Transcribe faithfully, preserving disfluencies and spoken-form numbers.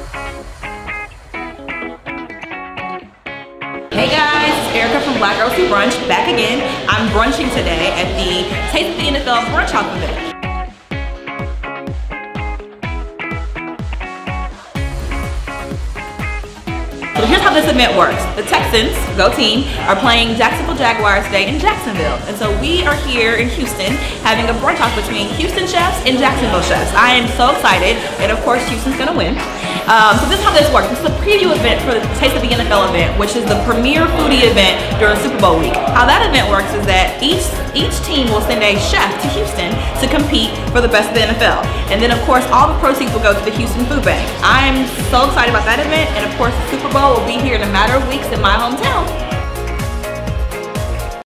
Hey guys, it's Erica from Black Girls Who Brunch, back again. I'm brunching today at the Taste of the N F L Brunch Hop event. So here's how this event works. The Texans, go team, are playing Jacksonville Jaguars today in Jacksonville. And so we are here in Houston having a brunch off between Houston chefs and Jacksonville chefs. I am so excited, and of course Houston's gonna win. Um, so this is how this works. This is a preview event for the Taste of the N F L event, which is the premier foodie event during Super Bowl week. How that event works is that each each team will send a chef to Houston to compete for the best of the N F L. And then of course all the proceeds will go to the Houston Food Bank. I'm so excited about that event, and of course the Super Bowl will be here in a matter of weeks in my hometown.